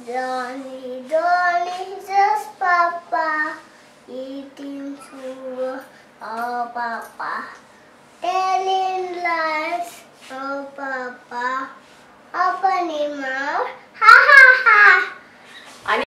Johnny, Johnny, just Papa, eating sugar, oh Papa, telling lies, oh Papa, opening mouth, ha ha ha.